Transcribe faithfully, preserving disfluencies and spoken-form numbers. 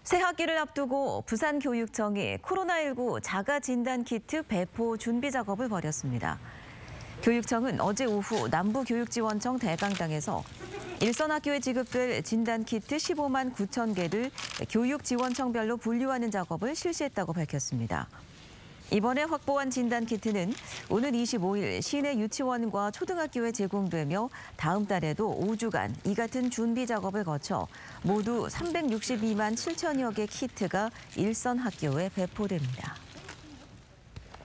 새 학기를 앞두고 부산교육청이 코로나십구 자가진단키트 배포 준비 작업을 벌였습니다. 교육청은 어제 오후 남부교육지원청 대강당에서 일선 학교에 지급될 진단키트 십오만 구천 개를 교육지원청별로 분류하는 작업을 실시했다고 밝혔습니다. 이번에 확보한 진단키트는 오는 이십오일 시내 유치원과 초등학교에 제공되며 다음 달에도 오 주간 이 같은 준비 작업을 거쳐 모두 삼백육십이만 칠천여 개 키트가 일선 학교에 배포됩니다.